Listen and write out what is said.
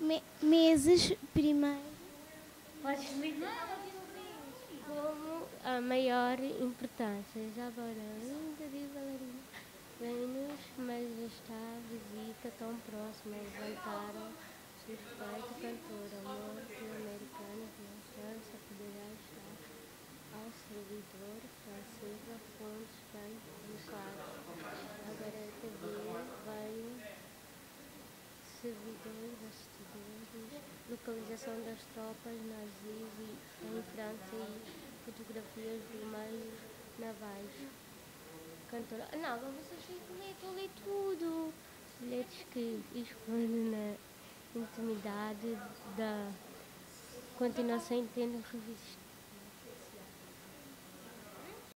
Meses primeiro. Podes explicar? Como a maior importância. Isabela, linda de bailarina. Vem-nos, mas está a visita tão próxima. Levantaram suspeito, cantora, amor, americano, França, poderá estar ao servidor, francesa, fontes, bem educados. A garota veio, servidores, bastidores, localização das tropas nazis em França e fotografias de meios navais. Cantora. Não, mas vocês têm que ler, eu li tudo. Bilhetes que escondem na intimidade da continuação entendo revista.